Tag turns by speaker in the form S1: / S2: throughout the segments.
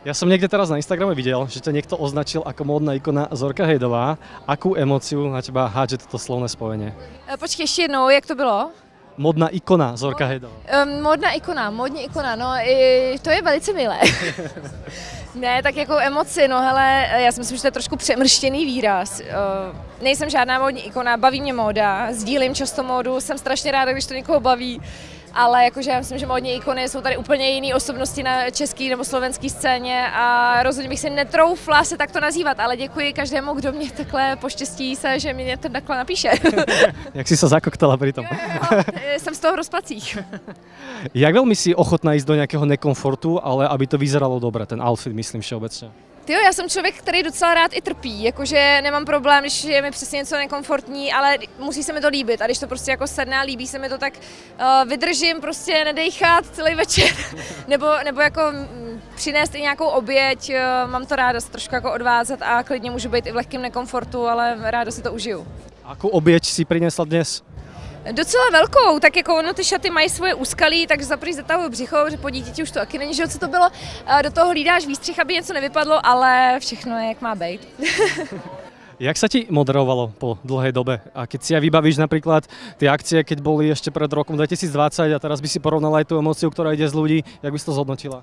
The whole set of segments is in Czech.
S1: Ja som niekde teraz na Instagrame videl, že ťa niekto označil ako módna ikona Zorka Hejdová. Akú emóciu na teba hádže toto slovné spojenie?
S2: Počkej, ještě jednou, jak to bylo?
S1: Módna ikona Zorka Hejdová.
S2: Módní ikona, no to je velice milé. Ne, tak jako emoci, no hele, já si myslím, že to je trošku přemrštěný výraz. Nejsem žádná módní ikona, baví mě móda, sdílím často módu, jsem strašně ráda, když to někoho baví, ale jakože já myslím, že módní ikony jsou tady úplně jiné osobnosti na české nebo slovenské scéně a rozhodně bych si netroufla se takto nazývat, ale děkuji každému, kdo mě takhle poštěstí se, že mě ten takhle napíše.
S1: Jak si sa zakoktala pri tom?
S2: Jo, jsem z toho v rozpacích.
S1: Jak veľmi si ochotná ísť do nejakého nekomfortu, ale aby to vyzeralo dobre, ten outfit, myslím všeobecně?
S2: Jo, já jsem člověk, který docela rád i trpí, jakože nemám problém, když je mi přesně něco nekomfortní, ale musí se mi to líbit a když to prostě jako sedne a líbí se mi to, tak vydržím prostě nedejchat celý večer, nebo jako přinést i nějakou oběť, mám to ráda se trošku jako odvázat a klidně můžu být i v lehkém nekomfortu, ale ráda si to užiju.
S1: Akú oběť si prinesla dnes?
S2: Docela velkou, tak jako ono ty šaty mají svoje úskalí, takže zaprý zatahuju břicho, že po dítěti už to taky není, že co to bylo, do toho hlídáš výstřih, aby něco nevypadlo, ale všechno je jak má být.
S1: Jak sa ti moderovalo po dlhej dobe? A keď si aj vybavíš napríklad tie akcie, keď boli ešte pred rokom 2020 a teraz by si porovnala aj tú emóciu, ktorá ide z ľudí, jak by si to zhodnotila?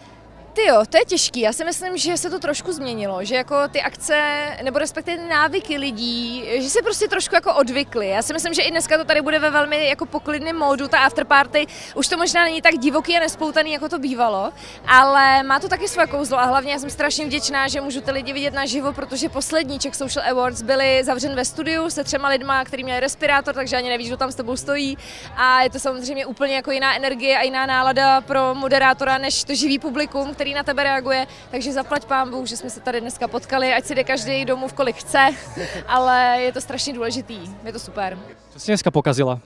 S2: Tyjo, to je těžký. Já si myslím, že se to trošku změnilo, že jako ty akce, nebo respektive ty návyky lidí, že se prostě trošku jako odvykly. Já si myslím, že i dneska to tady bude ve velmi jako poklidném módu, ta afterparty, už to možná není tak divoký a nespoutaný, jako to bývalo, ale má to taky své kouzlo a hlavně já jsem strašně vděčná, že můžu ty lidi vidět naživo, protože poslední Czech Social Awards byly zavřen ve studiu se 3 lidma, kteří měli respirátor, takže ani nevíš, kdo tam s tebou stojí a je to samozřejmě úplně jako jiná energie a jiná nálada pro moderátora, než to živý publikum, který na tebe reaguje, takže zaplať pánbůh, že jsme se tady dneska potkali, ať si jde každý domů, kolik chce, ale je to strašně důležitý, je to super.
S1: Co jsi dneska pokazila?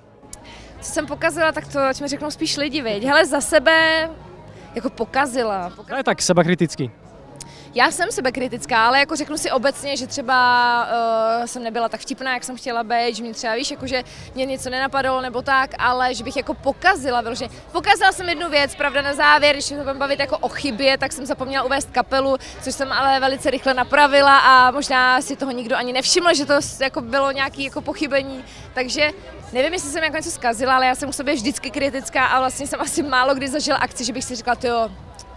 S2: Co jsem pokazila, tak to ať mi řeknou spíš lidi, viď. Hele, za sebe jako pokazila.
S1: Je tak sebakritický.
S2: Já jsem sebekritická, ale jako řeknu si obecně, že třeba jsem nebyla tak vtipná, jak jsem chtěla být, že mě třeba víš, jako že mě něco nenapadlo nebo tak, ale že bych jako pokazila vyloženě. Pokazila jsem jednu věc, pravda na závěr, když se budeme bavit jako o chybě, tak jsem zapomněla uvést kapelu, což jsem ale velice rychle napravila a možná si toho nikdo ani nevšiml, že to jako bylo nějaké jako pochybení, takže nevím, jestli jsem jako něco zkazila, ale já jsem u sebe vždycky kritická a vlastně jsem asi málo kdy zažila akci, že bych si řekla, jo,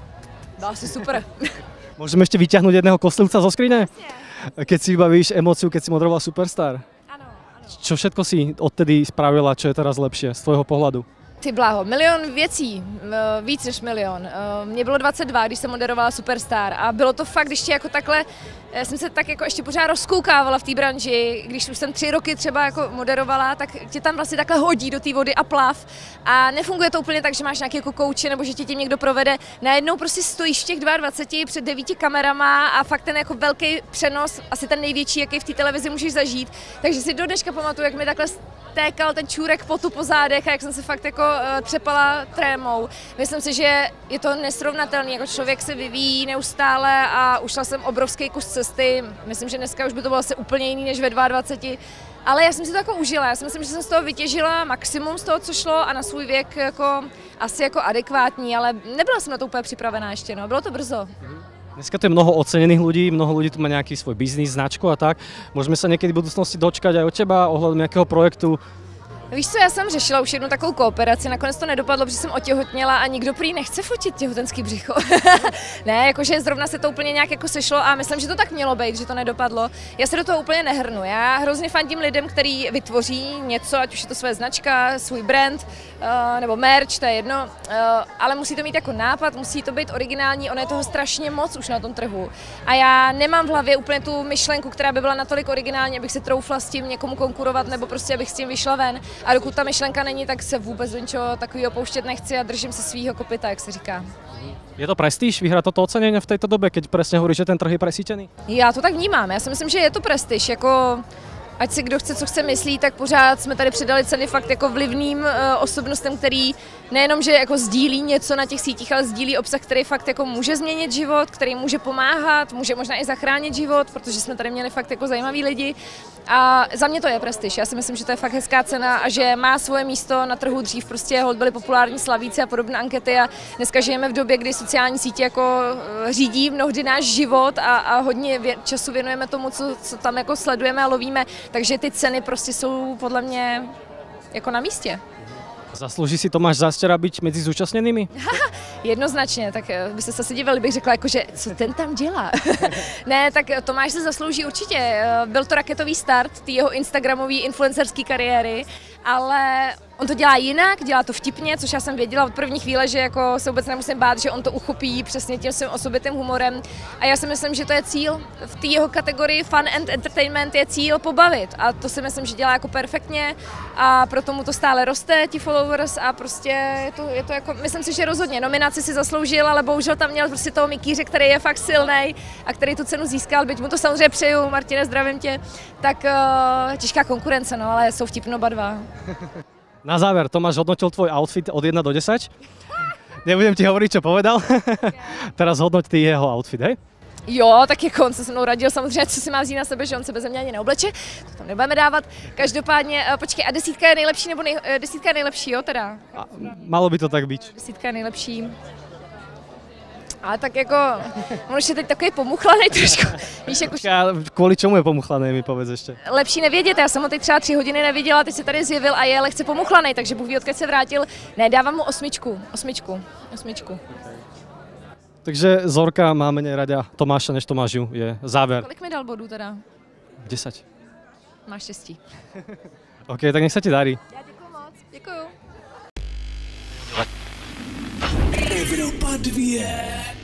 S2: byla asi super.
S1: Môžeme ešte vyťahnuť jedného kostlivca zo skrine? Keď si vybavíš emóciu, keď si moderovala Superstar?
S2: Ano, ano.
S1: Čo všetko si odtedy spravila, čo je teraz lepšie z tvojho pohľadu?
S2: Ty bláho, milion věcí, víc než milion. Mně bylo 22, když jsem moderovala Superstar a bylo to fakt, když jako takhle, jsem se tak jako ještě pořád rozkoukávala v té branži, když už jsem 3 roky třeba jako moderovala, tak tě tam vlastně takhle hodí do té vody a plav a nefunguje to úplně tak, že máš nějaký jako kouče nebo že tě tím někdo provede. Najednou prostě stojíš v těch 22 před 9 kamerama a fakt ten jako velký přenos, asi ten největší, jaký v té televizi můžeš zažít. Takže si do dneška pamatuju, jak mi takhle tékal ten čůrek potu po zádech a jak jsem se fakt jako třepala trémou. Myslím si, že je to nesrovnatelný, jako člověk se vyvíjí neustále a ušla jsem obrovský kus cesty. Myslím, že dneska už by to bylo asi úplně jiný než ve 22, ale já jsem si to jako užila. Já si myslím, že jsem z toho vytěžila maximum z toho, co šlo a na svůj věk jako asi jako adekvátní, ale nebyla jsem na to úplně připravená ještě, no. Bylo to brzo.
S1: Dneska to je mnoho ocenených ľudí, mnoho ľudí tu má nejaký svoj biznis, značku a tak. Môžeme sa niekedy v budúcnosti dočkať aj od teba ohľadom nejakého projektu.
S2: Víš co, já jsem řešila už jednu takovou kooperaci, nakonec to nedopadlo, protože jsem otěhotněla a nikdo prý nechce fotit těhotenský břicho. Ne, jakože zrovna se to úplně nějak jako sešlo a myslím, že to tak mělo být, že to nedopadlo. Já se do toho úplně nehrnu, já hrozně fandím lidem, který vytvoří něco, ať už je to své značka, svůj brand nebo merch, to je jedno, ale musí to mít jako nápad, musí to být originální, ono je toho strašně moc už na tom trhu. A já nemám v hlavě úplně tu myšlenku, která by byla natolik originální, abych si troufla s tím někomu konkurovat nebo prostě abych s tím vyšla ven. A dokud ta myšlenka není, tak se vůbec do ničeho takového pouštět nechci a držím se svýho kopyta, jak se říká.
S1: Je to prestíž vyhrať toto ocenenie v tejto dobe, keď presne hovoríš, že ten trh je presítený?
S2: Já to tak vnímám, já si myslím, že je to prestiž, jako ať si kdo chce, co chce myslí, tak pořád jsme tady předali ceny fakt jako vlivným osobnostem, který nejenom, že jako sdílí něco na těch sítích, ale sdílí obsah, který fakt jako může změnit život, který může pomáhat, může možná i zachránit život, protože jsme tady měli fakt jako zajímaví lidi. A za mě to je prestiž. Já si myslím, že to je fakt hezká cena a že má svoje místo na trhu. Dřív prostě holt byly populární slavíci a podobné ankety a dneska žijeme v době, kdy sociální sítě jako řídí mnohdy náš život a hodně času věnujeme tomu, co tam jako sledujeme a lovíme, takže ty ceny prostě jsou podle mě jako na místě.
S1: Zaslúži si Tomáš Zástera byť mezi zúčastněnými?
S2: Jednoznačně, tak byste se asi divili, bych řekla, jakože, co ten tam dělá. Ne, tak Tomáš se zaslouží určitě. Byl to raketový start té jeho instagramové influencerské kariéry, ale on to dělá jinak, dělá to vtipně, což já jsem věděla od první chvíle, že jako se vůbec nemusím bát, že on to uchopí přesně tím svým osobitým humorem. A já si myslím, že to je cíl. V té jeho kategorii fun and entertainment je cíl pobavit. A to si myslím, že dělá jako perfektně a proto mu to stále roste, ti followers a prostě je to jako, myslím si, že rozhodně nominaci si zasloužil, ale bohužel tam měl prostě toho Mikýře, který je fakt silnej a který tu cenu získal, byť mu to samozřejmě přeju, Martine, zdravím tě, tak těžká konkurence, no, ale jsou vtipno oba dva.
S1: Na záver, Tomáš hodnotil tvoj outfit od 1 do 10. Nebudem ti hovoriť, čo povedal. Teraz hodnoť ty jeho outfit, hej?
S2: Jo, tak jako on se se mnou radil samozřejmě, co si má vzít na sebe, že on se beze mě ani neobleče, to tam nebudeme dávat. Každopádně, počkej, a desítka je nejlepší, nebo desítka je nejlepší, jo, teda?
S1: A malo by to tak byť.
S2: Desítka je nejlepší. Ale tak jako, on už je teď takový pomuchlanej trošku, víš, jako...
S1: Kvůli čemu je pomuchlaný, mi povedz ještě.
S2: Lepší nevědět, já jsem ho teď třeba 3 hodiny neviděla, teď se tady zjevil a je lehce pomuchlanej, takže Bůh ví, odkud se vrátil. Ne, dávám mu osmičku.
S1: Takže Zorka má menej rada Tomáša než Tomáš je záver.
S2: Kolik mi dal bodů teda?
S1: 10.
S2: Máš štěstí.
S1: OK, tak nech sa ti darí.
S2: Já děkuju moc, děkuju.
S3: Evropa 2.